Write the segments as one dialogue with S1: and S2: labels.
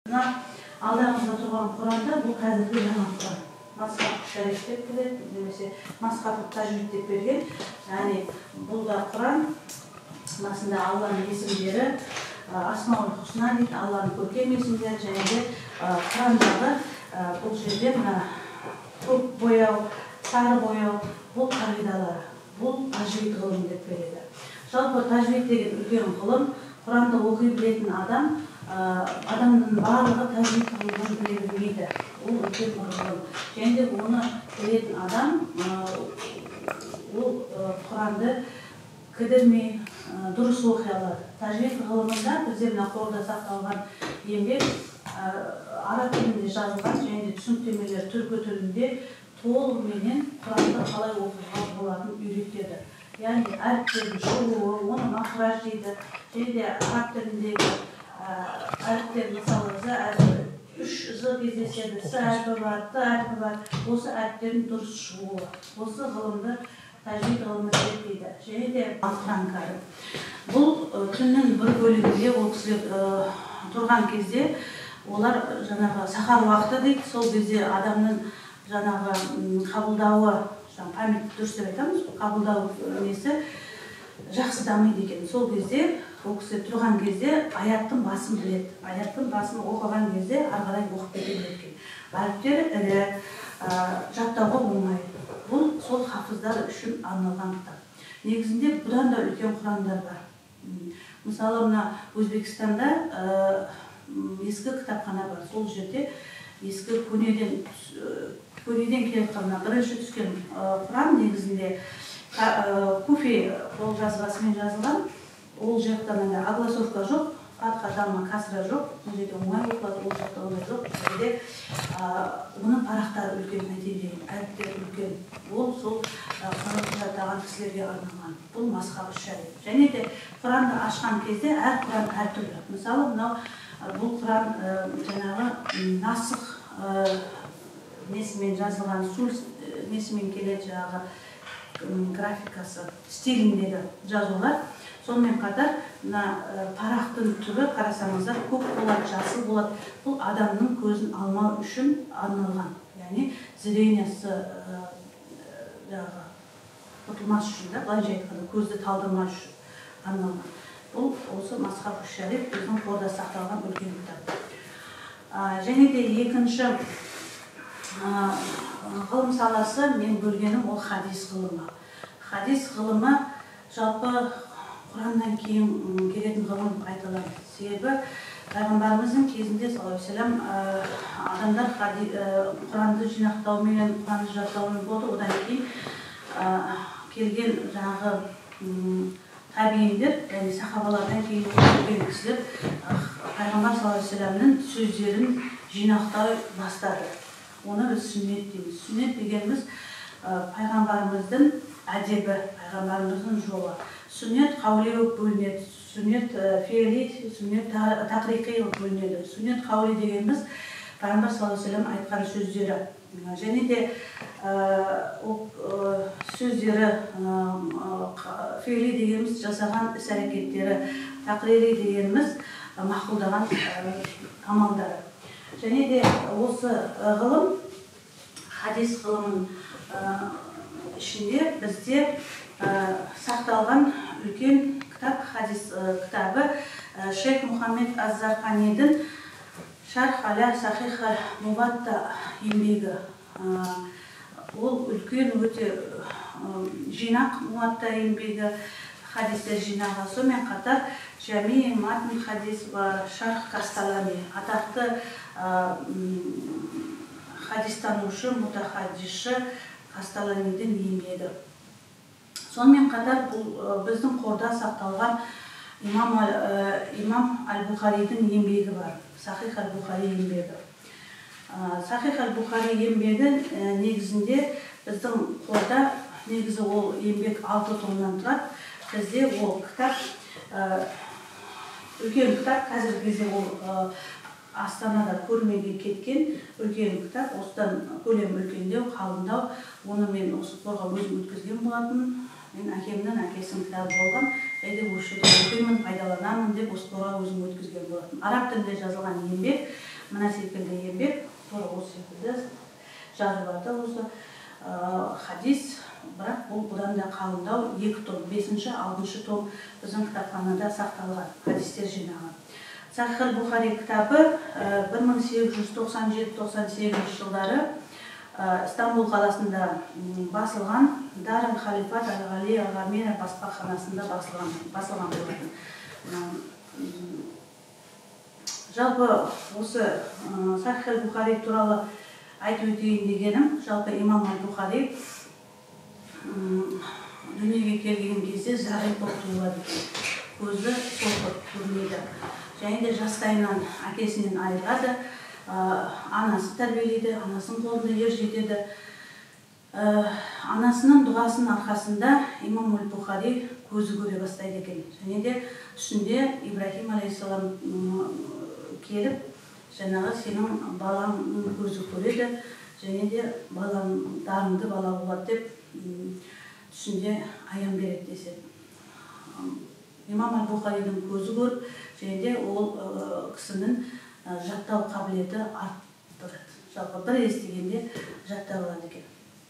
S1: Мына алдымызда тұрған Құранда бұл қазіргі жаңа Құран. Масхаф шариф деп келеді, немесе Масхаф тажвид деп берген. Яғни бұл да Құран. Басында Алланың есімдері, Асмаул Хусна дейді, Алланың көркем есімдері, және де Құрандағы бұл жерде мына көк бояу, сары бояу, бұл қағидалар, бұл тажвид ғылым деп береді. Жалпы тажвид деген үлкен ғылым, Құранды оқи білетін адамның барлығы тажвид ғылымын біле білмейді. Ол үлкен ғылым. Және де оны білетін адам ол Құранды кідірмей дұрыс оқи алады. Тажвид ғылымында бізде мына қорда сақталған еңбек араб тілінде жазылған және де түсініктемелер түркі тілінде толығыменен Құранды қалай оқуға болатынын үйретеді. Яғни әріптердің шығуы, оны махраж дейді, және де араб тіліндегі әріптер мысалы үш з кездеседі, с әрпі бар, т әрпі бар, осы әріптердің дұрыс шығуы. Осы ғылымды тажвид ғылымы зерттейді. Және де Құран кәрім. Бұл түннің бір бөлігінде ол кісілер тұрған кезде олар жаңағы сахар уақыты дейді, сол кезде адамның жаңағы қабылдауы, память дұрыс деп айтамыз, қабылдау несі жақсы дамиды екен. Сол кезде ол кісі тұрған кезде аяттың басын біледі. Аяттың басын оқыған кезде арғарай оқып кете біледі екен. Әріптері ірі, жаттауға оңай. Бұл сол хафыздар үшін арналған кітап. Негізінде бұдан да үлкен Құрандар бар. Мысалы, мына Өзбекстанда ескі кітапхана бар. Сол жерде ескі көнеден келіп бірінші түскен Құран негізінде Куфи қолжазбасымен жазылған. Ол жақта огласовка жоқ, фатха, дамма, касра жоқ. Ол жерде оңай оқылады, ол жақта оңай жоқ. Жерде оның парақтары үлкен, мәдениет, әріптері үлкен. Ол сол Құранды жаттаған кісілерге арналған. Бұл Масхаф шариф. Және де Құранды ашқан кезде әр Құран әртүрлі. Мысалы, бұл Құран жаңағы насық несімен жазылған, суль несімен келеді жаңағы графикасы, стиліндегі жазулар. Сонымен қатар, парақтың түрі қарасаңыздар көк болады, жасыл болады. Бұл адамның көзін алмау үшін арналған. Яғни зрениесі ұтылмас үшін, былайша айтқанда көзді талдырмас үшін арналған. Бұл осы Масхаф шариф біздің қорда сақталған үлкен кітап. Және де екінші ғылым саласы мен бөлгенім ол хадис ғылымы. Хадис ғылымы жалпы Құраннан кейін келетін ғылым айтылады. Себебі пайғамбарымыздың кезінде саллаллаху алейхи адамдар Құранды жинақтаумен, Құранды жаттаумен болды. Одан кейін келген жаңағы табииндер, яғни сахабалардан кейін келген кісілер пайғамбар саллаллаху алейхи вассаламның сөздерін жинақтай бастады. Оны біз сүннет дейміз. Сүннет дегеніміз пайғамбарымыздың әдебі, пайғамбарымыздың жолы. Сүннет қаули бөлінеді, сүннет фе'ли, сүннет тақриқи бөлінеді. Сүннет қаули дегеніміз пайғамбар саллаллаху алейхи вассалам айтқан сөздері. Және де сөздері, фе'ли дегеніміз жасаған іс-әрекеттері, тақрири дегеніміз мақұлдаған амалдары. Және де осы ғылым, хадис ғылымын ішінде бізде сақталған үлкен кітап, хадис кітабы Шейх Мұхаммед аз-Зарқанидің Шарх аля Сахих аль-Муатта еңбегі. Ол үлкен өте жинақ, Муатта еңбегі, хадистер жинағы. Сонымен қатар Жами матн хадис ва Шарх Касталани, атақты хадистанушы, мутахаддисші Касталанидің еңбегі. Сонымен қатар бұл біздің қорда сақталған имам аль-Бухаридің еңбегі бар. Сахих аль-Бухари еңбегі. Сахих аль-Бухари еңбегі негізінде біздің қорда, негізі ол еңбек 6 томнан тұрады. Бізде ол кітап, үлкен кітап, қазіргі кезде ол Астанада көрмеге кеткен үлкен кітап, осыдан көлем үлкендеу, қалындау. Оны мен осы қорға өзім өткізген болатын. Мен әкемнің әкесінің кітабы болған. Әйде осы жерде оқимын, пайдаланамын деп осы қорға өзім өткізген болатын. Араб тілінде жазылған еңбек, мына секілді еңбек, тура осы секілді жазып жатыр осы хадис, бірақ бұл бұдан да қалыңдау 2 том, 5-ші, 6-шы том біздің кітапханада сақталған хадистер жинағы. Сахих аль-Бухари кітабы 1897-98 жылдары Стамбул қаласында басылған Дар аль-Халифат аль-Ғали аль-Ғамира баспаханасында басылған болатын. Жалпы осы Сахих аль-Бухари туралы айтып өтейін дегенім, жалпы имам аль-Бухари дүниеге келген кезде зағип болып туылады. Көзі солғыр көрмейді. Және де жастайынан әкесінен айырады, анасы тәрбиелейді, анасының қолында ер жетеді. Анасының дұғасының арқасында имам аль-Бухари көзі көре бастайды екен. Және де түсінде Ибрахим алейхиссалам келіп, жаңағы сенің балаңның көзі көреді, және де балам дарынды бала болады деп түсінде аян береді деседі. Имам аль-Бухаридің көзі көріп, және де ол кісінің жаттау қабілеті арттырады. Жалпы бір естігенде жаттап алады екен.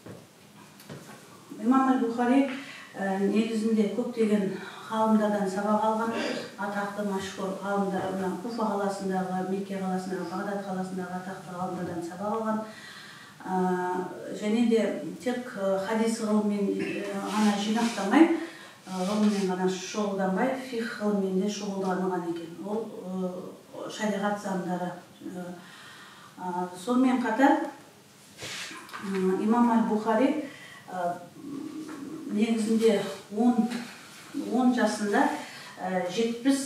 S1: Имам аль-Бухари негізінде көптеген ғалымдардан сабақ алған, атақты машһүр ғалымдар, Куфа қаласындағы, Мекке қаласындағы, Бағдат қаласындағы атақты ғалымдардан сабақ алған. Және де тек хадис ғылыммен ғана жинақтамай, ғылыммен ғана шұғылданбай, фих ғылыммен де шұғылданған екен. Ол шариғат заңдары. Сонымен қатар имам аль-Бухари негізінде 10 жасында 70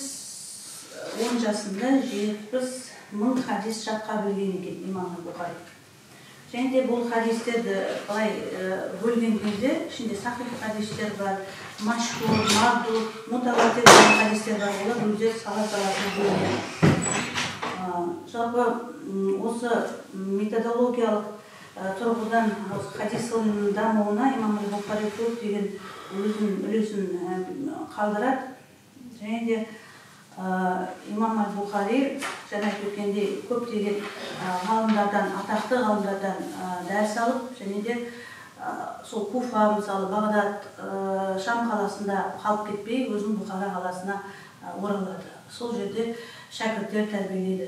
S1: мың хадис жатқа білген екен имам аль-Бухари. Және де бұл хадистерді былай бөлген кезде, ішінде сахих хадистер бар, машһур, марду, мутаватир хадистер бар, олар өздері сала-саласына бөлінген. Жалпы осы методологиялық тұрғыдан хадис ғылымының дамуына имам аль-Бухари көптеген өзінің үлесін қалдырады. Және де имам аль-Бухари жаңа өткенде көптеген ғалымдардан, атақты ғалымдардан дәріс алып, және де сол Куфа, мысалы Бағдат, Шам қаласында қалып кетпей, өзінің Бұхара қаласына оралады. Сол жерде шәкірттер тәрбиеледі.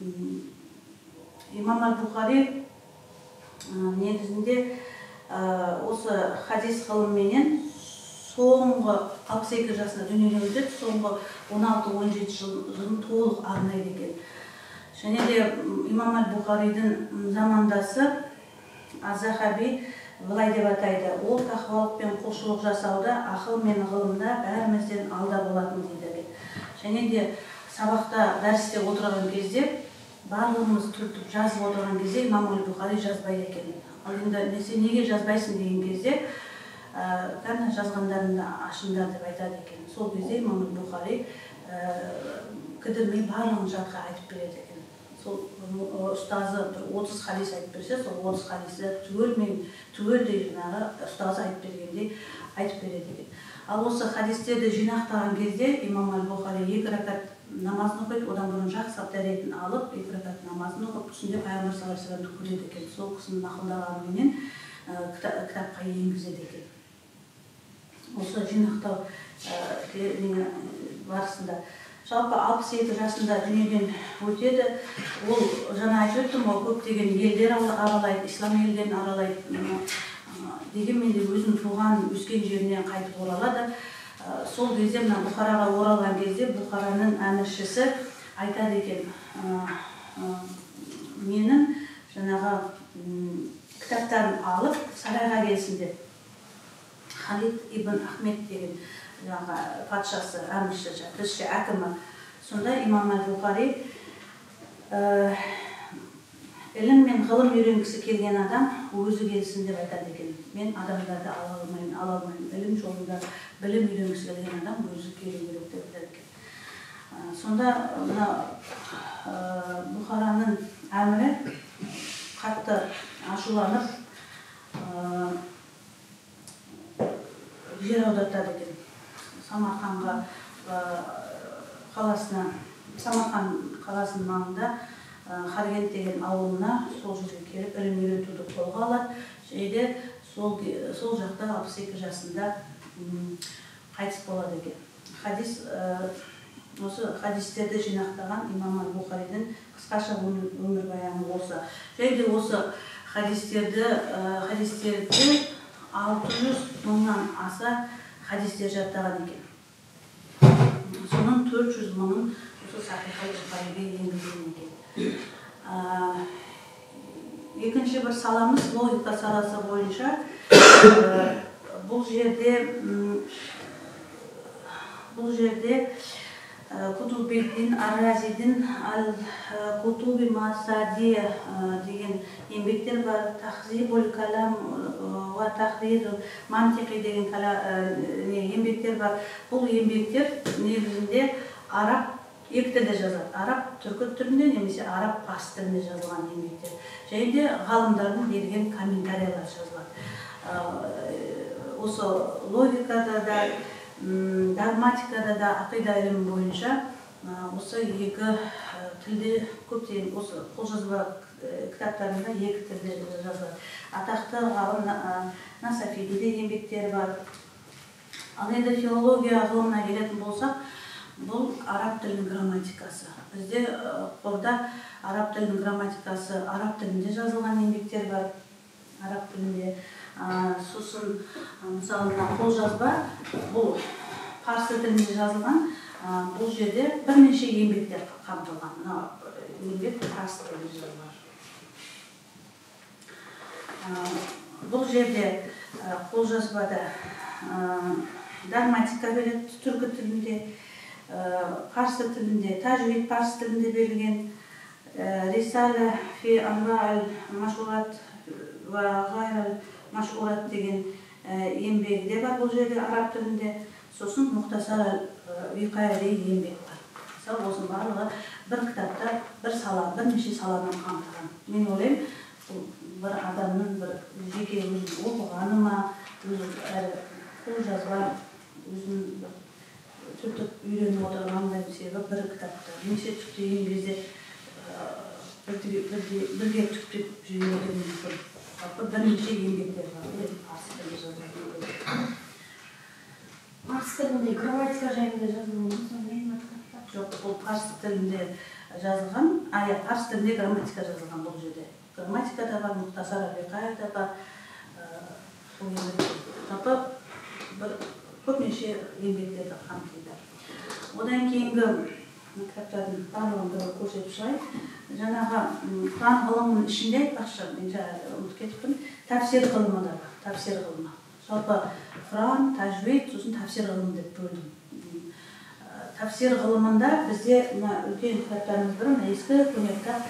S1: Имам аль-Бухари негізінде осы хадис ғылымменен соңғы 62 жасында дүниеден өтеді, соңғы 16-17 жылын толық арнайды екен. Және де имам аль-Бухаридің замандасы Az-Zahabi былай деп атайды: ол тақуалық пен құлшылық жасауда, ақыл мен ғылымда бәрімізден алда болатын дейді. Және де сабақта дәрісте отырған кезде, барлығымыз түртіп жазып отырған кезде имам аль-Бухари жазбайды екен. Ал енді неге жазбайсың деген кезде, кәні жазғандарында ашыңдар деп айтады екен. Сол кезде имам аль-Бухари кідірмей барлығын жатқа айтып береді екен. Сол ұстазы 30 хадис айтып берсе, сол 30 хадисті түгелдей ұстазы айтып бергендей айтып береді екен. Ал осы хадистерді жинақтаған кезде имам аль-Бухари 2 ракат намазын оқиды, одан бұрын жақсы дәретін алып, 2 ракат намазын оқып, түсінде Пайғамбар саллаллаху алейхи вассаламды көреді екен. Сол кісінің мақұлдағанымен кітапқа енгізеді екен. Осы жинақтау барысында жалпы 62 жасында дүниеден өтеді. Ол жаңа айтып өттім, ол көптеген елдер аралайды, ислам елдерін аралайды. Дегенмен де өзінің туған, өскен жеріне қайтып оралады. Сол кезде мына Бұхараға оралған кезде Бұхараның әміршісі айтады екен: менің жаңағы кітаптарын алып сарайға келсін деп. Халид ибн Ахмед деген патшасы, әмірші, тілші, әкімі. Сонда имам аль-Бухари ілім мен ғылым үйренгісі келген адам өзі келсін деп айтады екен. Мен адамдарды ала алмаймын. Ілім жолында білім үйренгісі келген адам өзі келу керек деп айтады екен. Сонда Бұхараның әмірі қатты ашуланып жер аудартады екен. Самарқан қаласының маңында Харгент деген ауылына сол жерге келіп ілім үйретуді қолға алады. Және сол жақта 62 жасында қайтыс болады екен. Хадис осы хадистерді жинақтаған имам Бухаридің қысқаша өмірбаяны болса. Және осы хадистерді 600 мыңнан аса хадистер жаттаған екен. Соның 400 мыңын осы Сахих Бухариге енгізген екен. Екінші бір саламыз логика саласы бойынша бұл жерде Кутубиддин Ар-Разидин Ал-Кутуби Масадия деген еңбектер бар. Тахзибул калам ва тахрирул мантиқи деген еңбектер бар. Бұл еңбектер негізінде араб екі тілде жазылады. Араб түркі тілінде немесе араб парсы тілінде жазылған еңбектер. Және де ғалымдардың берген комментариялар жазылады. Осы логикада да, догматикада да, ақида ілімі бойынша осы екі тілде көптеген осы қолжазба кітаптарында екі тілде жазылады. Атақты ғалым Насафидің де еңбектері бар. Ал енді филология ғылымына келетін болсақ, бұл араб тілінің грамматикасы. Бізде қорда араб тілінің грамматикасы араб тілінде жазылған еңбектер бар. Араб тілінде сосын мысалы қолжазба бұл парсы тілінде жазылған. Бұл жерде бірнеше еңбектер қамтылған. Еңбек парсы тілінде жазылған. Бұл жерде қолжазбада догматика береді түркі тілінде, парсы тілінде, тажвид парсы тілінде берілген, рисала фи анва'л машурат ва гайрал машурат деген еңбегі де бар бұл жерде араб тілінде. Сосын мұхтасар виқайри еңбек бар. Мысалы, осының барлығы бір кітапта бір сала, бірнеше саладан қамтылған. Мен ойлаймын, бір адамның бір жеке өзін оқығаны ма, қолжазба өзін түртіп үйреніп отырғандай себебі бір кітапта. Немесе түптеген кезде бірге түптеп жүрген мүмкін. Бірнеше еңбектер бар.
S2: Парсы тілінде грамматика жайында жазылған.
S1: Жоқ, бұл парсы тілінде жазылған. Парсы тілінде грамматика жазылған бұл жерде. Грамматика да бар, мұхтасар виқайри да бар. Жалпы көпнеше еңбектерді қамтиды. Одан кейінгі кітаптардың барлығын көрсетіп шығайын. Жаңағы Құран ғылымының ішінде айтпақшы, мен ұмытып кетіппін, тәпсир ғылымы да бар. Тәпсир ғылымы. Жалпы Құран, тажвид, сосын тәпсир ғылымы деп бөлдім. Тәпсир ғылымында бізде үлкен кітаптарымыз бір, ескі көне кітап.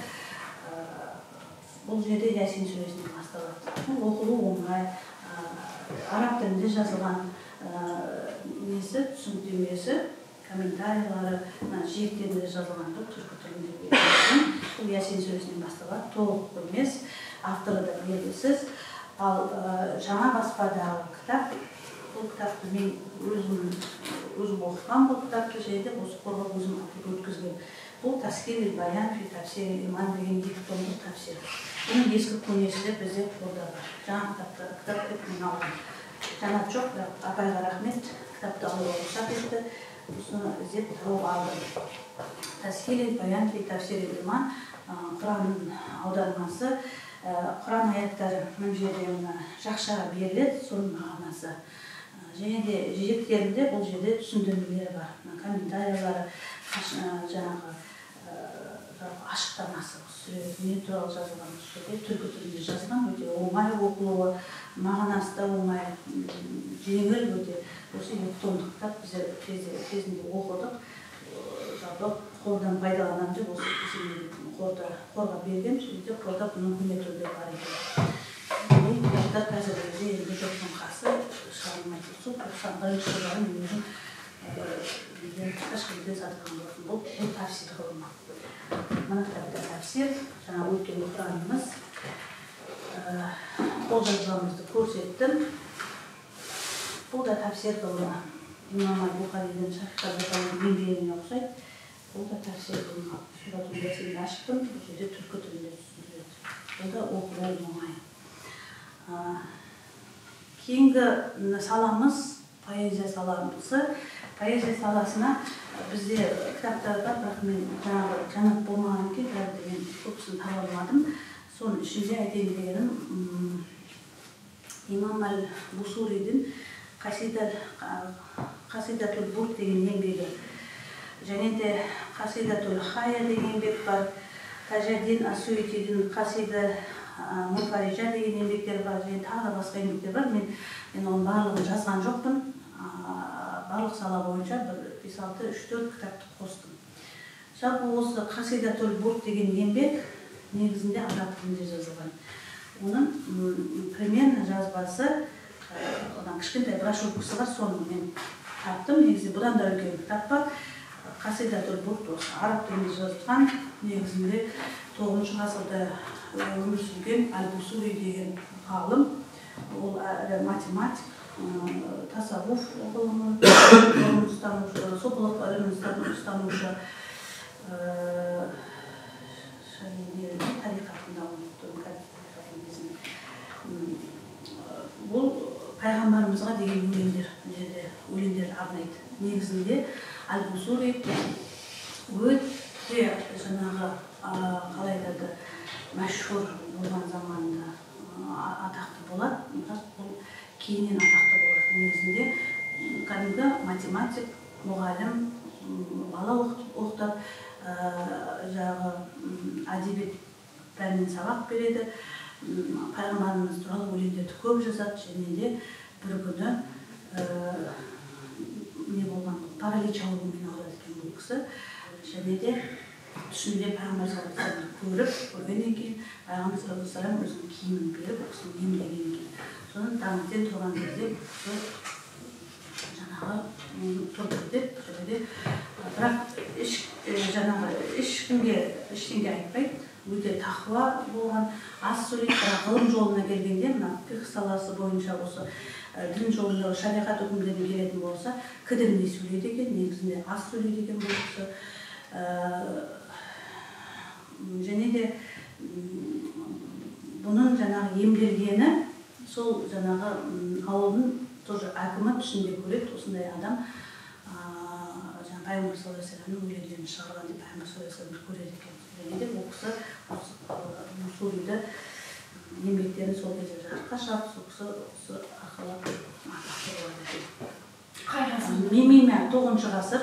S1: Бұл жерде Ясин сүресінен басталады. Оқылу оңай, араб тілінде жазылған несі, түсініктемесі, комментариялары, жиектерінде жазылған түркі тілінде. Бұл Ясин сүресінен басталады, толық емес, авторы да белгісіз. Ал жаңа баспадағы кітап, бұл кітапты мен өзім оқыған бұл кітапты жерде осы қорға өзім өткізген. Бұл Таскил баян фи тафсир иман деген екі томдық тәпсир. Бұның ескі көнесі де бізде қорда бар. Жаңа кітапты мен алдым. Жаңа жоқ, апайға рахмет, кітапты алуға рұқсат етті. Осыны іздеп тауып алдым. Таскил баян фи тафсир иман Құранның аудармасы. Құран аяттары мына жерде жақша беріледі, соның мағынасы. Және де жиектерінде бұл жерде түсіндірмелері бар. Комментариялары, жаңағы ашықтамасы не туралы жазылған жерде түркі тілінде жазылған, өте оңай оқылуы, мағынасы да оңай, жеңіл өте. Осы екі томдық кітап біздер кезінде оқыдық. Жалпы қордан пайдаланамын деп осы қорға берген, және қорда бұның көмектері бар екен. Бұл кітаптар қазіргі кезде енді жоқтың қасы шығарылмайды. Сол 91-ші жылдары мен өзім Ташкентте сатқан болатын. Бұл тәпсир ғылымы. Мына кітапта тәпсир, жаңа өткен Құранымыз, қолжазбамызды көрсеттім. Бұл да тәпсир ғылымы. Имам Бухаридің Сахих Бухаридің еңбегіне ұқсайды. Бұл да тәпсірдің ширатундасында аштым, бұл жерде түркі тілінде түсіндіреді. Бұл да оқылу оңай. Кейінгі саламыз поэзия саласы. Поэзия саласына бізде кітаптар бар, бірақ мен жаңағы жанат болмаған екен, бәрі мен көпсін таба алмадым. Соның ішінде айтайын дегенім имам әл-Бусуридің Қасидатул Бурд деген еңбегі, және де Қасидатул Хая деген еңбек бар, Тажаддин ас-Суитидің Қасида Муфарижа деген еңбектер бар, және тағы басқа еңбектер бар. Мен оның барлығын жазған жоқпын. Барлық сала бойынша 5-6-3-4 кітапты қостым. Жалпы осы Қасидатул Бурд деген еңбек негізінде араб тілінде жазылған. Оның примерно жазбасы, одан кішкентай брошюркасы бар, соны мен таптым. Негізі бұдан да үлкен кітап бар. Қасидатул Бурд осы араб тілінде жазылған. Негізінде 9 ғасырда өмір сүрген Әл-Бусури деген ғалым. Ол математик, тасаввуф ғылымын ұстанушы, сопылық ілімін ұстанушы, тарихатында бұл пайғамбарымызға деген өлеңдер арнайды. Негізінде Әл-Бусури өте жаңағы қалай айтады, мәшһүр болған заманда атақты болады, бірақ бұл кейіннен атақты болады. Негізінде кәдімгі математик, мұғалім, бала оқытып, жағы әдебиет пәнінен сабақ береді. Пайғамбарымыз туралы өлеңдерді көп жазады, және де бір күні не болған, паралич ауруымен ауырады екен бұл кісі. Және де түсінде Пайғамбар саллаллаху алейхи вассаламды көргеннен кейін Пайғамбар саллаллаху алейхи вассалам өзінің киімін беріп, ол кісіні емдеген екен. Содан таңертең тұрған кезде жаңағы тұрды деп, және де бірақ жаңағы ешкімге ештеңе айтпайды. Өте тақуа болған, аз сөйлейді, бірақ ғылым жолына келгенде, мына фиқх саласы бойынша осы дін жолында шариғат үкімдеріне келетін болса, кідірмей сөйлейді екен, негізінде аз сөйлейді екен бұл кісі. Және де бұның жаңағы емделгені сол жаңағы ауылдың тоже әкімі түсінде көреді, осындай адам Пайғамбар саллаллаху алейхи вассаламның өлеңдерін шығарған деп Пайғамбар саллаллаху алейхи вассалам көреді екен. Және де бұл кісі Бусуриді еңбектерін сол кезде жарыққа шығарып, сол кісі осы арқылы атақты болады екен.
S2: Қай ғасыр?
S1: 9 ғасыр.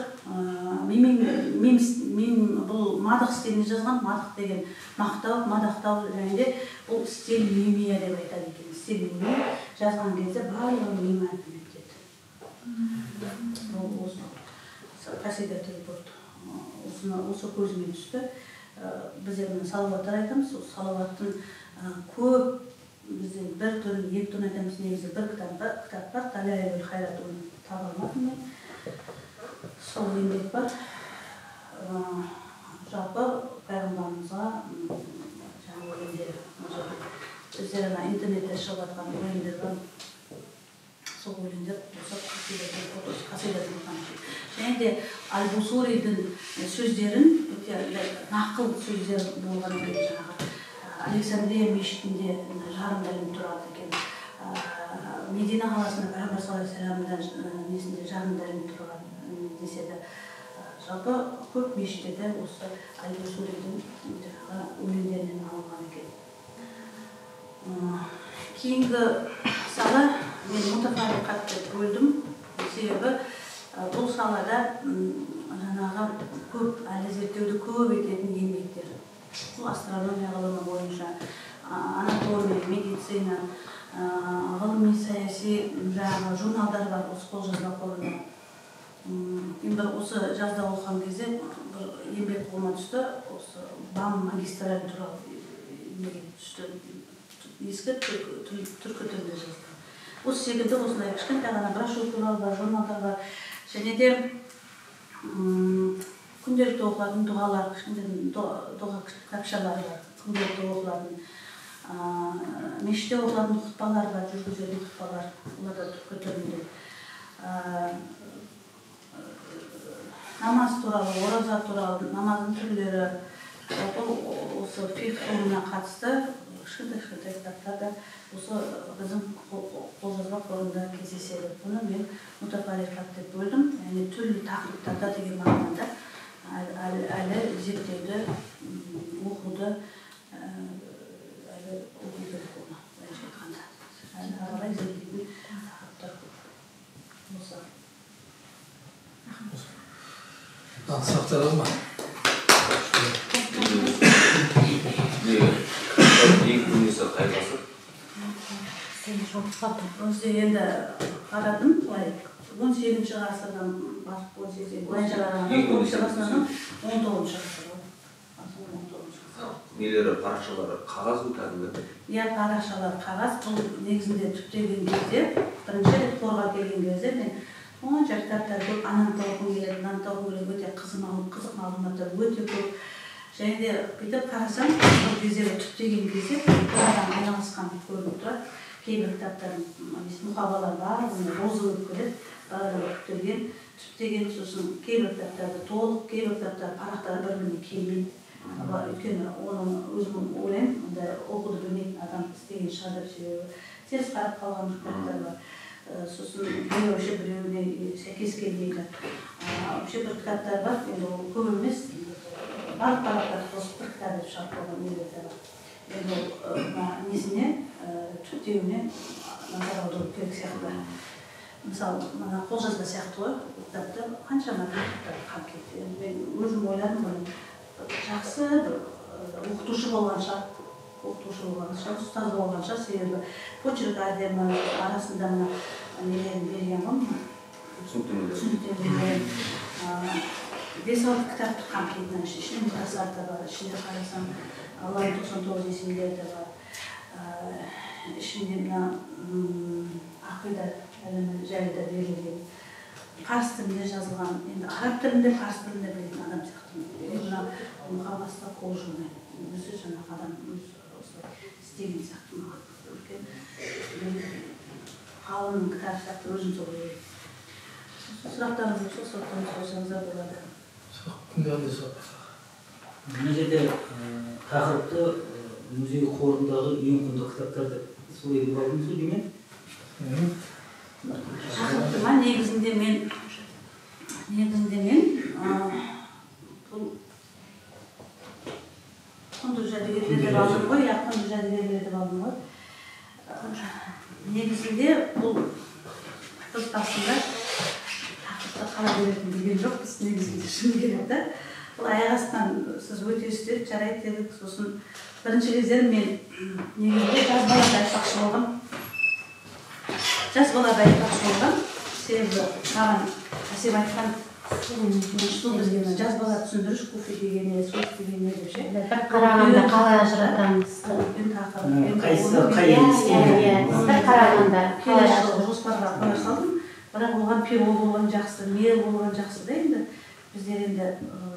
S1: Бұл мадық стиліне жазған, мадық деген мақтау, мадақтау, және де бұл стиль мимия деп айтады екен. Стиль мимия жазған кезде барлығы мима әділет еді. Ол осы Қасидатул Бурд. Осы көзіме түсті. Бізде салауаттар айтамыз, салауаттың көп, бізде бір түрін, екі түрін айтамыз, негізі бір кітап бар, Далаилул Хайрат, оны таба алмадым мен. Сол еңбек бар. Жалпы пайғамбарымызға жаңа өлеңдер, өздері интернетте шығып жатқан өлеңдер бар. Сол өлеңдер Қасидатул Бурд. Және де Әл-Бусуридің сөздерін, нақыл сөздер болған жаңағы Александрия мешітінде жарым дәлім тұрады екен. Медина қаласында Пайғамбар саллаллаху алейхи вассаламның несінде жарым дәлім тұрған деседі. Жалпы көп мешіттерде осы Әл-Бусуридің өлеңдерінен алынған екен. Кейінгі сала мен мутафарриқат деп бөлдім. Себебі бұл салада жаңағы көп, әлі зерттеуді көп ететін еңбектер. Бұл астрономия ғылымы бойынша, анатомия, медицина, ғылыми саяси жаңағы журналдар бар, осы қолжазба қорында. Енді осы жазда оқыған кезде бір еңбек қолыма түсті, осы БАМ магистраль туралы еңбек түсті. Ескі түркі тілінде жазды. Осы секілді осындай кішкентай ғана брошюралар бар, журналдар бар. Және де күнделікті оқылатын дұғалар, кішкентай дұға кітапшалары бар, күнделікті оқылатын, мешітте оқылатын хұтпалар бар, жүргізетін хұтпалар, олар да түркі тілінде. намаз туралы, ораза туралы, намаздың түрлері, осы фих ғылымына қатысты кішкентай кітаптарда осы біздің қолжазба қорында кездеседі. Бұны мен мутафарихат деп бөлдім, яғни түрлі тақырыптарда деген мағынада әлі зерттеуді, оқуды, әлі оқу керек оны, былайша айтқанда. Әлі аралай зерттейтін тақырыптар көп. Осы.
S3: Сақтар алма.
S1: Өзі енді қарадым, 18-ші ғасырдан басып, 18-ші ғасырдан 19-ші ғасыр.
S4: Нелері, парақшалары қағаз ба кәдімгі?
S1: Иә, парақшалар қағаз. Бұл негізінде түптеген кезде, бірінші рет қорға келген кезде мен онша кітаптар көп, ананы оқығым келеді, мынаны оқығым келеді, өте қызық мағлұматтар өте көп. Және де бүйтіп қарасам, бұл кездегі түптеген кезде қорадан айналысқан көрініп тұрады. Кейбір кітаптардың мұқабалар бар, розы өтіп келеді, бағадан түптеген, сосын кейбір кітаптарды толық, кейбір кітаптар парақтары бір-біріне келмейді. Өйткені оның өзім ойлаймын, оқуды білмейтін адам істеген шығар деп себебі теріс қарап қалған кітаптар бар. Сосын біреуіне сәйкес келмейді. Бір кітаптар бар, енді ол көп емес, барлық парақтарды қосып бір кітап етіп шығарып қойған нелер бар. Енді ол несіне, түптеуіне назар аудару керек сияқты. Мысалы, қолжазба сияқты ғой, кітапты қаншама кітаптарды қамтиды. Мен өзім ойладым, жақсы оқытушы болғанша, ұстаз болғанша, себебі почерк әдемі арасында нелерін берген ғой, түсініктемелерін 5-6 кітапты қамтиды. Ішінде мұқтасар да бар, ішінде қарасам Алланың 99 есімдері де бар, ішінде ақида ілімі жайлы да берілген. Парсы тілінде жазылған, енді араб тілінде, парсы тілінде білетін адам сияқты. Мұқабасына қол жумайды. Өзі жаңағы адам өзі істеген сияқты үлкен. Ғалымның кітабы сияқты өзім сол ойлаймын. Сұрақтарыңыз болса, сұрақтарыңыз қойсаңыздар болады.
S3: Қандай сұрақ?
S5: Мына жерде тақырыпты музей қорындағы ең құнды кітаптар деп солай деп алдыңыз ғой деймін?
S1: Тақырыптыма негізінде мен бұл құнды жәдігерлер деп алдым ғой, құнды жәдігерлер деп алдым ғой. Негізінде бұл біз басында тақырыпты қала беретін білген жоқпыз, негізінде шыны керек та. Бұл аяқ астынан сіз өтесіздер, жарайды дедік. Сосын бірінші кездері мен негізінде жас балада айтпақшы болған. Жас балада айтпақшы болған. Себебі маған әсем айтқан бізге жас бала түсіндіріш, кофе дегені, сот дегені деп ше.
S2: Бір қарағанда қалай ажыратамыз? Бір қарағанда қалай ажыратамыз?
S1: Жоспарға қоя салдым. Бірақ оған пиво болған жақсы, мел болған жақсы да енді. Біздер енді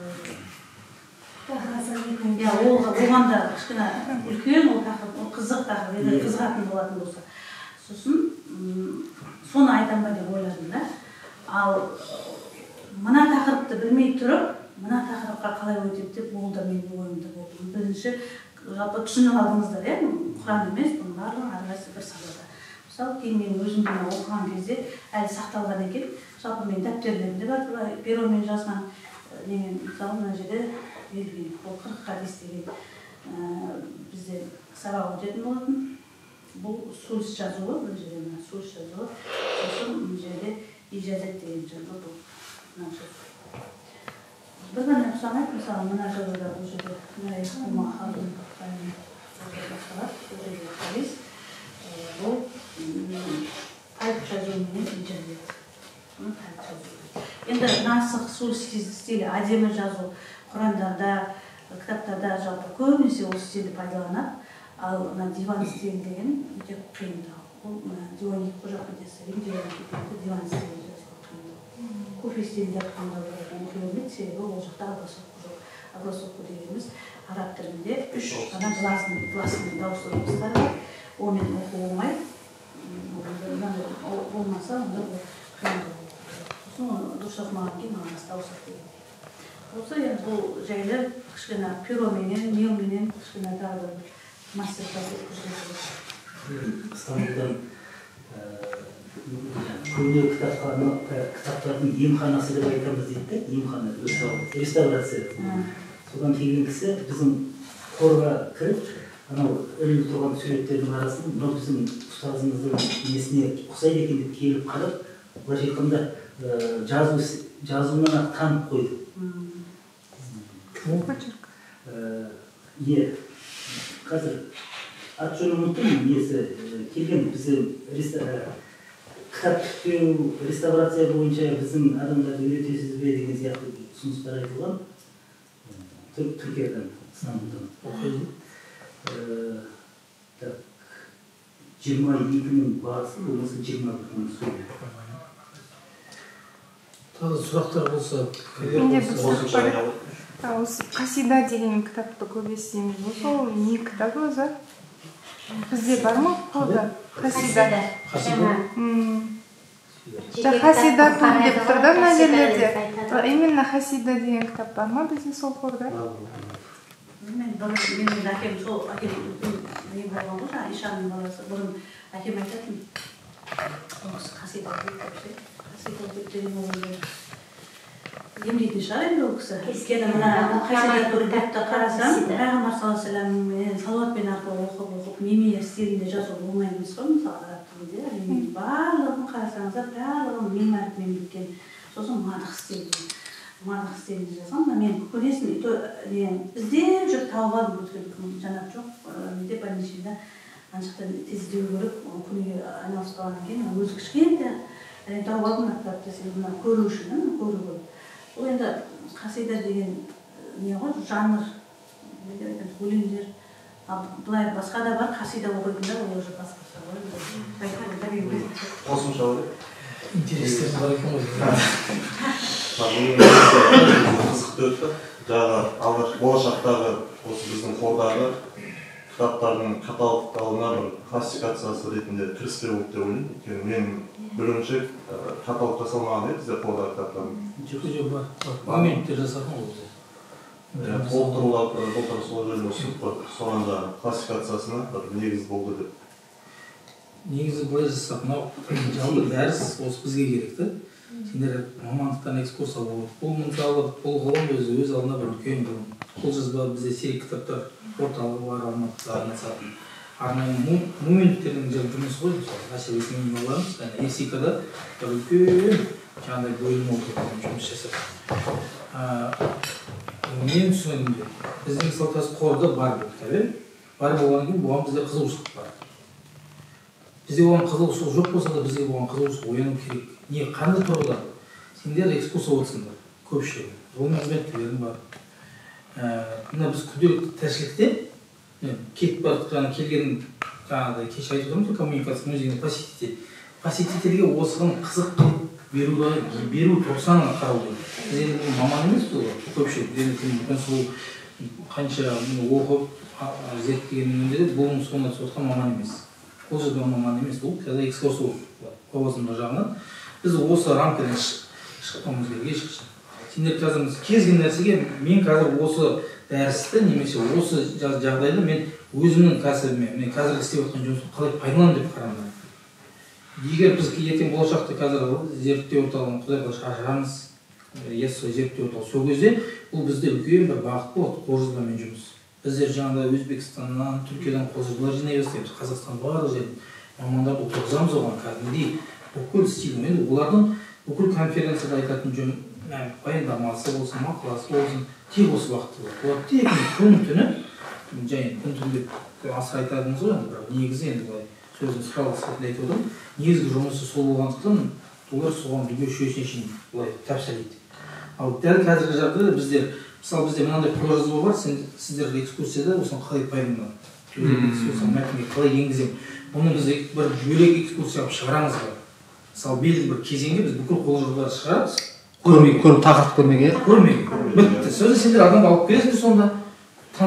S1: оған да кішкене үлкен, ол тақырып, қызық тақырып, қызығатын болатын болса. Сосын соны айтам ба деп ойладым да. Ал мына тақырыпты білмей тұрып, мына тақырыпқа қалай өтеді деп ол да менің ойымда болды. Бірінші жалпы түсініп алдыңыздар, Құран емес, бұның барлығы әрқайсысы бір салада. Мысалы, кейін мен өзім оқыған кезде әлі сақталған екен. Жалпы мен дәптерлерімде бар, перомен жазған немен, мысалы, мына жерде берілген, ол 40 хадис деген бізде сабақ өтетін болатын. Бұл сулс жазуы, мына жерде сулс жазуы, сосын мына жерде ижазат деген жазуы бұл. Бір ғана ұсамайды, мысалы, мына жазуда бұл жерде мына ешқұма халдың басталады, бұл жерде хадис. Бұл тайып жазуымен ижазат. Енді насық, сулс стилі, әдемі жазу, Құрандарда, кітаптарда жалпы көбінесе осы стилді пайдаланады. Ал диван стилі деген өте қиындау. Бұл диван қожақметесі, диван стилі жазу қиындау. Кофе стилінде қиындау оқи бермейді, себебі ол жақта агласовку дегеніміз араб тілінде 3 ғана гласный дауысты дыбыстар бар. Онымен оқу болмайды. Болмаса, онда бұл қиындау. дұрыс оқымаған кейін маған астаусақ деген. Осы енді бұл жайлы кішкене пероменен, мелменен кішкене тағы да мастер-класс өткізген.
S5: Стамбулдан көне кітаптардың емханасы деп айтамыз дейді, емхана, реставрация. Содан келген кісі біздің қорға кіріп, анау ілініп тұрған суреттердің арасын, мынау біздің ұстазымыздың несіне ұқсайды екен деп келіп қарап, былайша айтқанда жазуынан танып қойды.
S6: Почерк.
S5: Қазір ат жөнін ұмыттым, несі келген бізде кітап түптеу, реставрация бойынша біздің адамдарды үйретесіз бе деген сияқты ұсыныстар айтылған. Түркиядан, Стамбулдан. 22.000 басы, болмаса 21.000 сөйледі.
S3: Тағы сұрақтар болса,
S6: Менде бір сұрақ бар. Осы қасида деген кітапты көп естиміз. Сол не кітап өзі? Бізде бар ма қолда? Қасида. Хасида кім деп тұрды мына жерлерде. Именно Хасида деген кітап бар ма бізде сол қорда?
S1: Менің әкем сол әкем не болған ғой, Ишаның баласы. Бұрын әкем айтатын, қасида деген болған. Емдейтін шығар енді ол кісі. Өйткені мына қасида кітапты қарасам, Пайғамбар саллаллаху алейхи вассаламмен салауатпен арқылы оқып, мемия стилінде жазу болмай емес қой, мысалы араб тілінде. Барлығын қарасаңыздар, барлығын мем әріпімен біткен. Сосын мадық стилінде жазған. Мен көбінесін іздеп жүріп тауып алдым, өткен жанат жоқ. Неде больничныйда аншықтан іздеу көріп, күніге айналысып қалғаннан кейін өзі кішкентай тауып алдым кітапты, мына көру үшін, көру көріп. Ол енді қасида деген не ғой, жанр, өлеңдер. Бұлай басқа да бар, қасида оқитындар, ол уже басқаша ғой.
S4: Қосымша бар.
S3: интерестер бар екен ғой.
S7: Қызықты өтті. Жаңағы алғаш болашақтағы осы біздің қордағы кітаптардың каталогтауына бір классификациясы ретінде кіріспе болды деп ойлаймын. Өйткені менің білуімше каталог жасалмаған еді бізде қордағы кітаптардың.
S3: Жоқ, бар. Моменттер жасаған ол бізде.
S7: Толықтырулар былтыр сол жерде ұсынып қойдық. Соған жаңағы классификациясына бір негіз болды деп.
S3: Негізі былай жасап, мынау жалпы дәріс осы бізге керек. Сендер мамандықтан экскурсия болады. Бұл мысалы, бұл ғылым өз алдына бір үлкен ғылым. Қолжазба бізде серік кітаптар орталығы бар, Алматыда арнасатын. Арнайы моменттердің жұмысы ғой, әсіресе мемаларымыз, Ерсикада бір үлкен жаңағыдай бөлім отырған жұмыс жасап. Мен түсінігімде, біздің салтасы қорда бар бұл кітап. Бар болғаннан кейін бұған бізде қызығушылық бар. Бізде оған қызығушылық жоқ болса да, бізге оған қызығушылық ояну керек. Не, қандай тұрғыда? Сендер экскурсия отырсыңдар, көпшілігі. Ғылыми қызметкерлерің бар. Мына біз күнделікті тіршілікте кетіп барып келген жаңағыдай кеш айтып отырмыз, коммуникация музейінің посетительге осыған қызық қылып беру тұрғысынан қарау керек. Біз енді маман емес бұл көпшілік. Енді сол қанша оқып зерттегеннен де бұл соңына түсіп маман емес. Ол жерде маман емес, бұл қазір экскурсия қоғазының жағынан. Біз осы рамкадан шықпамыз керек, ешқашан. Сендер қазір кезген нәрсеге, мен қазір осы дәрісті немесе осы жағдайда мен өзімнің кәсібіме, мен қазір істеп жатқан жұмысты қалай пайдаланамын деп қарамын. Егер біз ертең болашақта қазір зерттеу орталығын құдай қаласа ашамыз, зерттеу орталығы, сол кезде бұл бізде үлкен бір бағыт болады, қолжазбамен жұмыс. Біздер жаңағыдай Өзбекстаннан, Түркиядан қолжазбалар жинай бастаймыз. Қазақстан барлық жерден мамандарды отырғызамыз оған кәдімгідей бүкіл стилмен, олардың бүкіл конференцияда айтатын жөн баяндамасы болсын, мақаласы болсын, тек осы уақытта болады. Олар тек күн-түні, және күн-түні деп асыра айтатынымыз ғой, бірақ негізі енді былай сөздің сұралғысы ретінде айтып отырмын. Негізгі жұмысы сол болғандықтан олар соған бүге шүйесіне шейін былай тапсырады. Ал дәл қазіргі жағдайда біздер, мысалы бізде мынандай қолжазба бар, сіздер экскурсияда осыны қалай пайдаланады, экскурсия мәтінге қалай енгіземін. Оны біз бір бөлек экскурсия алып шығарамыз ба. Мысалы белгілі бір кезеңге біз бүкіл қолжазбаларды шығарамыз. Көріп тақырып көрмеге?
S1: Көрмеге.
S3: Бітті. Сөзі сендер адамды алып келесіңдер сонда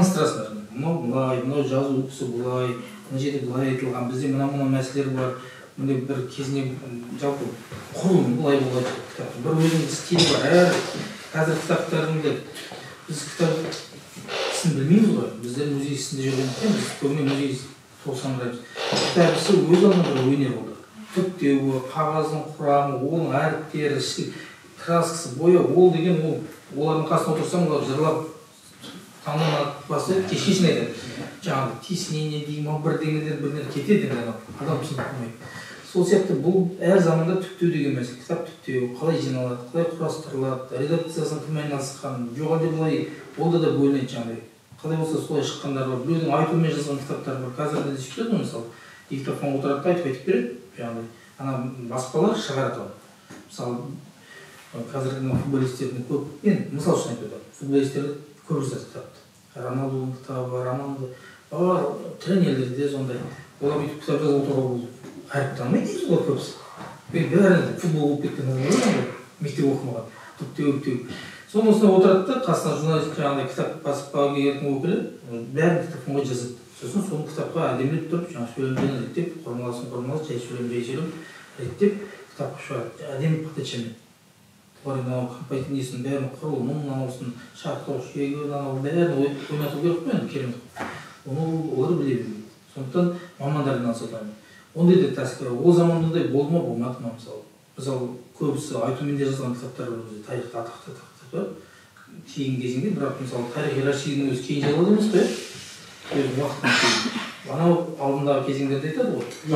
S3: таныстырасыңдар. Мынау бұлай, мынау жазу үлгісі бұлай, мына жерде бұлай айтылған, бізде мына мәселелер бар. міне бір кезіне жалпы құрылым былай болады кітаптың бір өзінің стилі бар. Әр қазір кітаптарында біз кітап ісін білмейміз ғой. Біздер музей ісінде жүргендіктен біз көбіне музей тоқсандаймыз. Кітап ісі өз алдына бір өнер болды. Түптеуі, қағаздың құрамы, оның әріптері, краскасы, бояу, ол деген олардың қасына отырсам, олар жырлап таңдана бастайды, кешкесін айтады. Жаңағы тиснение деймін, бірдеңеден бірден кетеді, адам түсініп қоймайды. Сол сияқты бұл әр заманда түптеу деген мәселе. Кітап түптеу, қалай жиналады, қалай құрастырылады, редакциясын кім айналысқан, жоқ әлде былай ол да бөлінеді жаңағыдай. Қалай болса солай шыққандар бар. Біреудің айтумен жазған кітаптар бар. Қазірде де сөйтеді ғой, мысалы, диктофон отырады, айтып береді, жаңағыдай. Ана баспалар шығарады оны. Мысалы, қазіргі футболистердің көп, енді мысал үшін айтып отырмын. Футболистерді көп жазады кітапты. Роналдудың кітабы, Романды, бар тренерлерде сондай. Олар бүйтіп кітап жазып отыруға болды. Әріп танымайды дейміз олар көбісі. Бәрі футбол болып кеткен адамдар, мектеп оқымаған, түптеу. Соның осында отырады да, қасына журналист жаңағыдай кітап баспа келетін өкілі, бәрін диктофонға жазады. Сосын соны кітапқа әдемілеп тұрып, жаңа сөйлемден реттеп, құрмаласын, жай сөйлем, реттеп, кітапқа шығарады. Әдемі подачамен. Олар композитор несін бәрін құрылымын, анасын шарықтау шегі, бәрін ойнату керек қой, керемет. Оны олар біле бермейді. Сондықтан мамандардан алсатаймын. Ондай да тәсілі, ол заманында болды ма, болмады ма, мысалы. Мысалы, көбісі айтумен де жазған кітаптар тарихта атақты бар. Кейін кезінде, бірақ мысалы тарихи Рашидың өзі кейін жазылды емес пе? Өз уақытын кейін. Анау алдындағы кезеңдерде айтады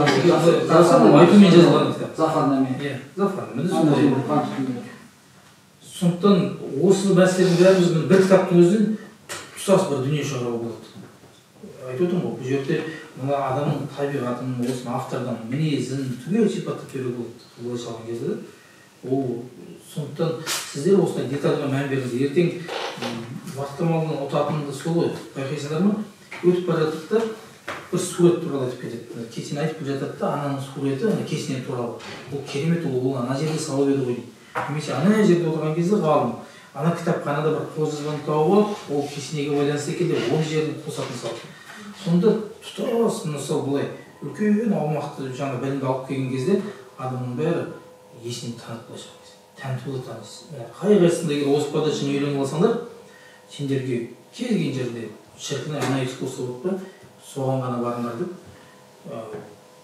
S3: ғой. Айтумен жазылған кітап.
S8: Зафарнамен.
S3: Иә, Зафарнамен. Сондықтан осы мәселенің бәріміз бір кітаптың өзінен тұтас бір дүние шығаруға болады. Айтып отырмын ғой, бұл жерде мына адамның табиғатын, осы автордан мінезін түгел сипаттап беруге болады. Былайша алған кезде ол сондықтан сіздер осындай детальға мән беріңіз. Ертең вақтамалының ұтатынды сол ғой, байқайсыздар ма? Өтіп бара жатып та бір сурет туралы айтып кетеді. Кесен айтып жатады да, ананың суреті, кесене туралы. Ол керемет, ол ана жерде салып еді ғой. Немесе ана жерде отырған кезде ғалым, ана кітапханада бір қолжазбаны тауып алып, ол кесенеге байланысты екен деп, ол жерін қосатын салып. Сонда тұтас, мысалы былай, үлкен аумақты жаңа білімді алып келген кезде адамның бәрі есінен танып былай шығады. Тәнті болды танысыз. Қай-қайсында егер осы подачаны үйреніп алсаңдар, сендерге келген жерде шіркін ана экскурсия болып па, соған ғана барыңдар деп,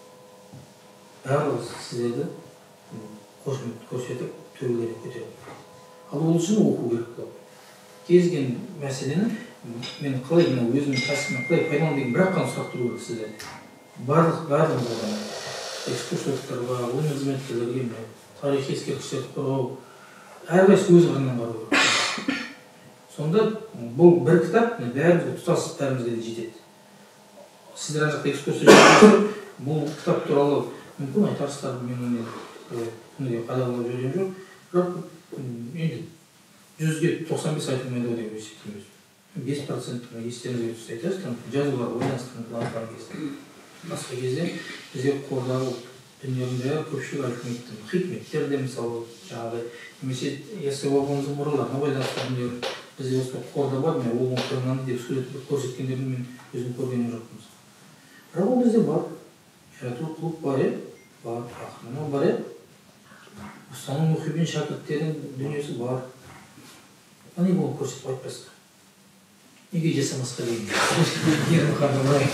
S3: барлығы сіздерді қошемет көрсетіп, төбелерін көтеріп. Ал ол үшін оқу керек болады. Кезген мәселені мен қалай өзімнің кәсібімнен қалай пайдалану деген бірақ қана сұрақ тұру керек сіздерде. Барлығы экскурсоводтарға, өнер қызметкерлерге, тарихи ескерткіштерді қорғау, әрқайсысы өз қырынан қарау керек. Сонда бұл бір кітап бәрімізге тұтас бәрімізге де жетеді. Сіздер ана жақта экскурсия жүргізіп, бұл кітап туралы мүмкін айтарсыздар, мен оны қадағалап жүрген жоқ. Бірақ енді 100-95 айтылмайды деп есептейміз. 5% естеріңізге түсті айтасыздар, жазулар ойланыстырылған кезде. Басқа кезде бізде қордағы дүниенің бәрі көпшілік айтылмайтын хикметтер де мысалы жаңағыдай немесе яссауи бабамыздың мұраларына байланысты дүниелер бізде осы қорда бар, мен ол қойғанды деп суретіп көрсеткендерін мен өзім көргенім жоқпын. Бірақ ол бізде бар, жаратылу клуб бар еді, бар, ақырман бар еді, ұстаның мұхибин шәкірттердің дүниесі бар. Аны бұл көрсетіп айтпасқа. Неге жасамасқа деген? Ерім қандырмай.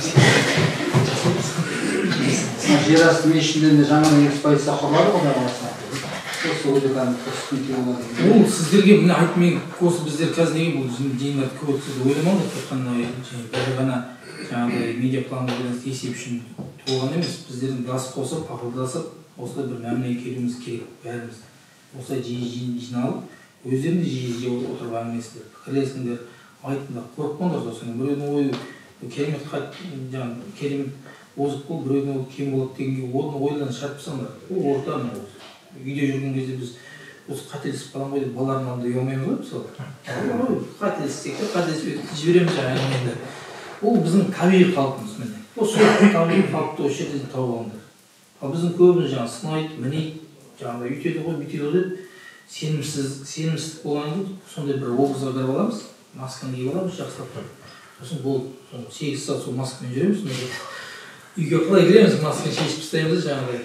S8: Жер асты мешітінде жаңадан экспозиция құрылады ғой қаласа. Осы ойдан көрсеткен болады.
S3: Ол сіздерге міне айтып мен осы біздер қазір неге бұл жиындарды көп өткізді ойламаңдар, тек қана бір ғана жаңағыдай медиа планға байланысты есеп үшін туылған емес, біздердің бас қосып, ақылдасып, осылай бір мәмілеге келуіміз керек бәріміз. Осылай жиі жиналып, өздерін де жиі отырып әңгімелесіңдер, пікірлесіңдер, айтыңдар, қорықпаңдар сосын. Біреудің ойы керемет озық бол, біреудің ойы кем болады дегенге оны ойлан шарпысаңдар. Ол орта ма осы. Үйде жүрген кезде біз осы қателесіп қалам ғой деп балалардың алдында ұялмаймыз ғой мысалы. Қателессек те қателесіп жібереміз жаңағы. Ол біздің табиғи қалпымыз міне. Осы табиғи қалыпты осы жерден тауып алыңдар. Ал біздің көбіміз жаңағы сынайды, мінейді, жаңағыдай үйтеді ғой, бүйтеді ғой деп сенімсіздік болған кезде сондай бір образға кіріп аламыз, масканы киіп аламыз, жақсылап тұрып. Сосын бұл 8 сағат сол маскамен жүреміз, үйге қалай кіреміз, масканы шешіп тастаймыз да жаңағыдай.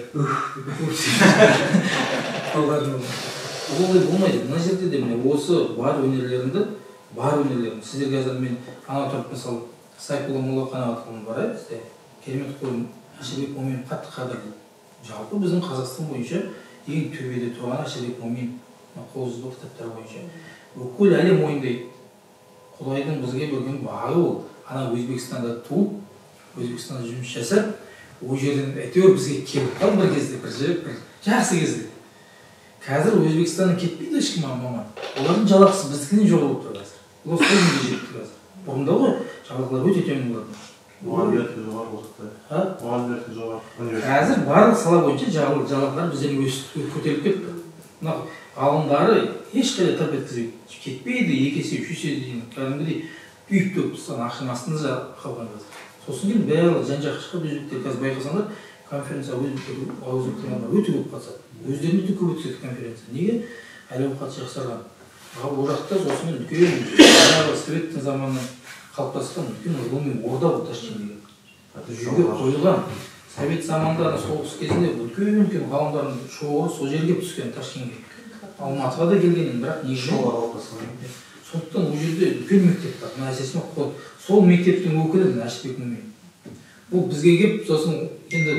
S3: Олай болмайды. Мына жерде де міне осы бар өнерлерім. Сіздер қазір мен ана тұрып мысалы Сайфулла Молла Қанағатұлының бар бізде. Керемет қойылым Әшірбек Момин қатты қадірлі. Жалпы біздің Қазақстан бойынша ең төбеде тұрған Әшірбек Момин қолжазба кітаптар бойынша. Бүкіл әлем мойындайды. Құдайдың бізге берген бағы ол. Ана Өзбекстанда туып, Өзбекстанда жұмыс жасап, ол жерден әйтеуір бізге келіп қалды бір кезде, бір жақсы кезде. Қазір Өзбекстаннан кетпейді ешкім маман. Олардың жалақысы біздікінен жоғары болып тұр қазір. Ол сол күнге жетті қазір. Бұрында ғой жалақылар өте төмен болатын.
S7: Мұғалімдерді жоғары болдық. Мұғалімдерді жоғары.
S3: Қазір барлық сала бойынша жалақылар бізден көтеріліп кетті. Мына ғалымдары ешқайда тырп еткізбейді. Кетпейді, 2 есе 3 есе дейін. Кәдімгідей үйіп төгіп тастаған ақшаның астында қалған қазір. Сосын кейін барлық жан-жаққа шығып өзбектер қазір байқасаңдар конференция өзбектермен өте көп қатысады. Өздеріне өте көп өткізеді конференция. Неге? Әл-ауқаты жақсарған. Ол жақта осымен үлкен советтің заманынан қалыптасқан үлкен ғылыми орда болды Ташкентте. Жүге қойылған. Совет заманында соғыс кезінде үлкен ғалымдардың шоғыры сол жерге түскен Ташкентке. Алматыға да келгенін, бірақ негізінен сондықтан ол жерде үлкен мектеп бар. Мына әсесіне сол мектептің өкілі Әшірбек Момин. Бұл бізге келіп, сосын енді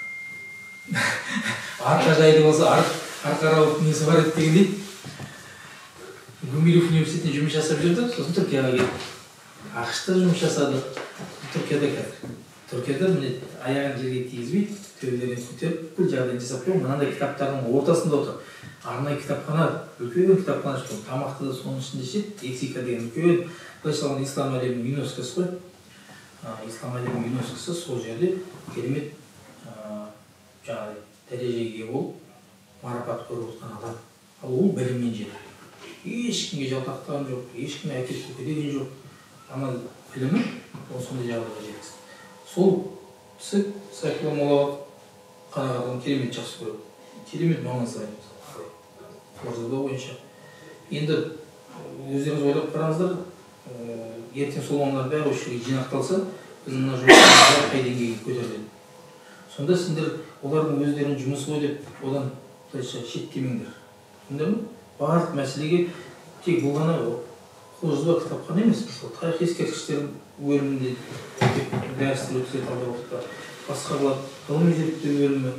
S3: арқа жайды болса, арқаралық несі бар еді дегендей. Гумилев университетіне жұмыс жасап жүрді, сосын Түркияға келді. ақш-та жұмыс жасады, Түркияда қазір. Түркияда міне аяғын жерге тигізбей, төбелерін көтеріп, бүкіл жағдайын жасап қойып, мынандай кітаптардың ортасында отыр. Арнайы кітапхана, үлкен кітапхана ашқан, тамақты да соның ішінде ішеді, Ексика деген үлкен, былайша алғанда ислам әлемінің ЮНЕСКО-сы ғой. Ислам әлемінің ЮНЕСКО-сы сол жерде керемет жаңағы дәрежеге болып марапат көріп отқан адам. Ал ол біліммен жетті. Ешкімге жалтақтаған жоқ, ешкімге әкеліп көкедеген жоқ. Ана білімі осындай жағдайға жеткізді. Сол кісі Сайфулла Молла Қанағатұлын керемет жақсы көреді. Керемет маман сұраймыз. Қолжазба бойынша. Енді өздеріңіз ойлап қараңыздар, ертең сол мамандар бәрі осы жерге жинақталса, біздің мына жұмысымыз қай деңгейге көтеріледі. Сонда сендер олардың өздерінің жұмысы ғой деп, одан шеттемеңдер. Түсіндіңдер ме? Барлық мәселеге тек бұл ғана қолжазба кітапхана емес, тарих ескерткіштер бөлімінде дәрістер өткізеді алдағы уақытта. Басқа ғылыми зерттеу бөлімі,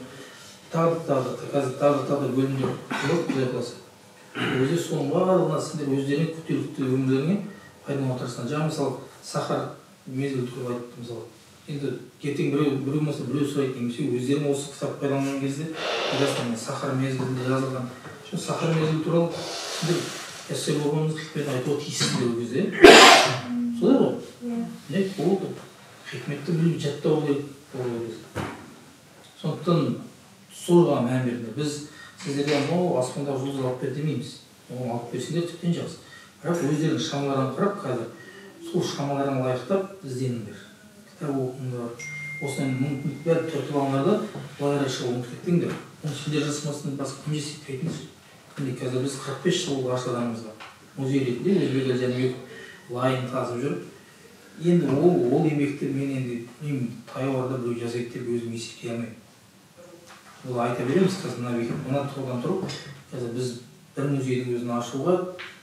S3: тағы бөлімдер жоқ, құдай қаласа. Өзі соның барлығына сендер өздерінің күнделікті өмірлеріне пайдалана отырсыңдар. Жаңа мысалы сахар мезгіл туралы айтты мысалы. Енді ертең біреу болмаса біреу сұрайды немесе өздерің осы кітап пайдаланған кезде қазақстан сахар мезгілінде жазылған. Сахар мезгілі туралы сендер эссе болғаныңыз хикметін айтуға тиіссіздер ол кезде. Солай ғой? Не болды? Хикметті біліп жаттау керек. Сондықтан соған мән берді. Біз сіздерге аспандағы жұлдыз алып бер демейміз. Оны алып берсеңдер тіптен жақсы. Бірақ өздерінің шамаларын қарап қазір сол шамаларын лайықтап ізденіңдер. Кітап оқыңдар. Осыдан мүмкіндік бәрі түртіп алыңдар да былай шығып ұмытып кетпеңдер. Оны сендер жасамасынан басқа кім жасайтпайтыныз. Міне қазір біз 45 жыл ғарыш адамымыз бар. Музей ретінде Өзбек Жәнібек лайын тасып жүріп, енді ол еңбекті мен енді таяу арада біреу жазайды деп өзім есептей алмаймын. Бұл айта береміз қазір мына тұрғыдан тұрып, қазір біз бір музейдің өзін ашуға,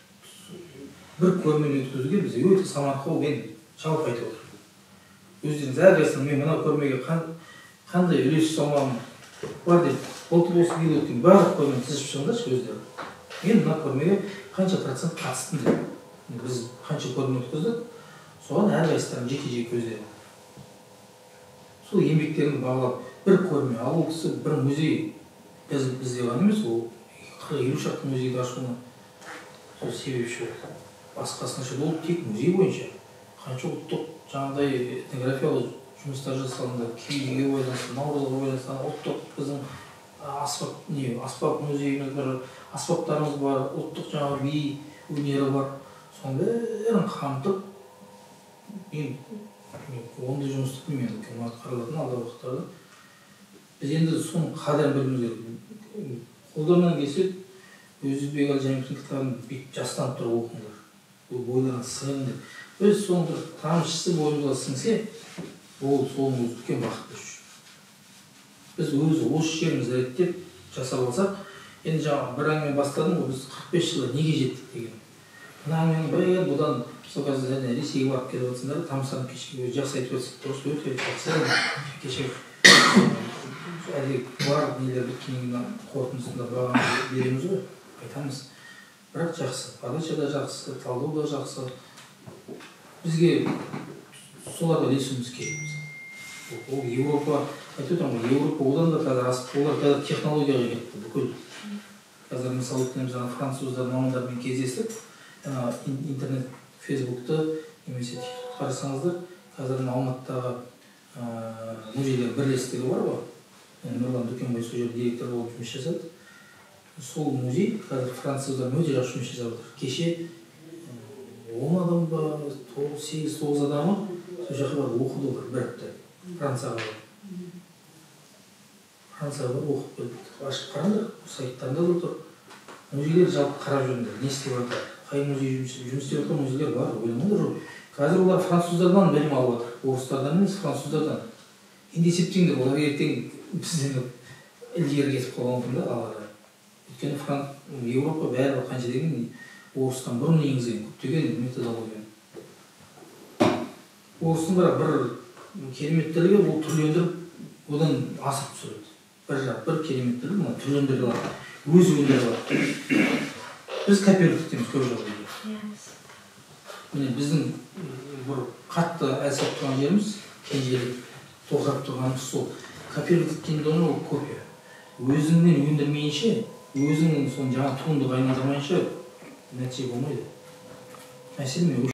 S3: бір көрмені өткізуге біз өте самарқау мен жалпы айтып отыр. Өздеріңіз әрқайсыңыз мен мына көрмеге қандай үлес салмағым бар деп, былтыр осы биыл өткен барлық көрмені тізіп шығыңдаршы өздері. Мен мына көрмеге қанша процент қатыстым деп. Біз қанша көрме өткіздік, соған әрқайсыларын жеке-жеке өздері. Сол еңбектерін бағалап, бір көрме, ал ол кісі бір музей бізде ғана емес, ол 40-50 шақты музейді ашуына сол себепші болды. Басқасынша ол тек музей бойынша. Қанша ұлттық жаңағыдай этнографиялық жұмыстар жасалынды, киізге байланысты, наурызға байланысты, ұлттық біздің аспап музейіміз бар, аспаптарымыз бар, ұлттық жаңағы би өнері бар. Соның бәрін қамтып, мен ондай жұмысты білмеймін, кім атқарылатын алдағы уақыттарда. Біз енді соның қадірін білуіміз керек. Қолдарынан келсе, Өзбек Жәнібектің кітабын жастанып тұрып оқыңдар. Ол бойларына сіңіріңдер. Өз соның бір тамшысы бойымызға сіңсе, ол соның өзі үлкен бақыт. біз өзі осы жерімізді реттеп жасап алсақ, енді жаңағы бір әңгіме бастадым ғой, біз 45 жылда неге жеттік деген. Мына әңгіменің бәрі бұдан сол қазір Ресейге барып келіп жатсыңдар, тамсанып кешке жақсы айтып жатсақ, дұрыс өте жақсы. Кеше әлі барлық нелер біткеннен қорытындысында бағаны береміз ғой, айтамыз. Бірақ жақсы, подача да жақсы, талдау да жақсы. Бізге соларға ілесуіміз керек. Ол Европа, айтып отырмын ғой, Европа одан да қазір асып, олар қазір технологияға кетті бүкіл. Қазір мысалы өткенде жаңа француздар мамандармен кездестік, интернет, фейсбукты немесе қарасаңыздар, қазір Алматыдағы музейлер бірлестігі бар ғой, Нұрлан Дүкенбай сол жерде директор болып жұмыс жасады. Сол музей қазір француздар өте жақсы жұмыс жасап отыр. Кеше 10 адам ба, 8-9 адамы сол жаққа барып оқыды олар бір апта. Францияға барып оқып келді. Ашып қараңдар, сайттарында да тұр. Музейлер жалпы қарап жүріңдер, не істеп жатыр, қай музей жұмыс істеп жатқан музейлер бар, ойламаңдар жоқ. Қазір олар француздардан білім алып жатыр, орыстардан емес, француздардан. Енді есептеңдер, олар ертең бізден ілгері кетіп қалған мүмкін да алға. Өйткені Европа бәрі қанша деген орыстан бұрын енгізген көптеген методология. Орыстың бір кереметтілігі ол түрлендіріп, одан асып түсіреді. Бір кереметтілігі мына түрлендіріп алады, өз өндіріп алады. Біз копировать етеміз көп жағдайда. Міне біздің бір қатты әлсіп тұрған жеріміз, кенжелік тоқырап тұрғанымыз сол. Копировать еткенде ол копия. Өзіңнен өндірмейінше, өзіңнің соны жаңа туындыға айналдырмайынша нәтиже болмайды. Мәселен